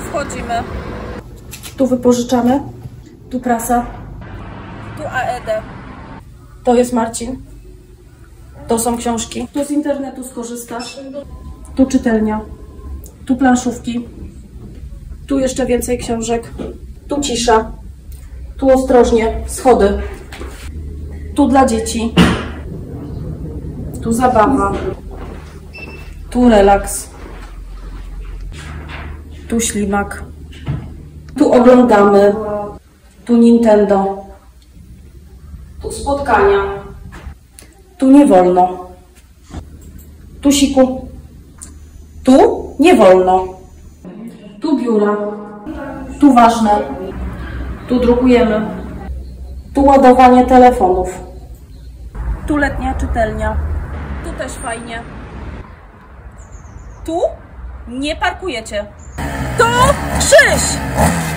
wchodzimy. Tu wypożyczamy. Tu prasa. Tu AED. To jest Marcin. To są książki. Tu z internetu skorzystasz. Tu czytelnia. Tu planszówki. Tu jeszcze więcej książek. Tu cisza. Tu ostrożnie. Schody. Tu dla dzieci. Tu zabawa. Tu relaks. Tu ślimak. Tu oglądamy. Tu Nintendo. Tu spotkania. Tu nie wolno. Tu siku. Tu nie wolno. Tu biura. Tu ważne. Tu drukujemy. Tu ładowanie telefonów. Tu letnia czytelnia. Tu też fajnie. Tu nie parkujecie. Tu krzyż!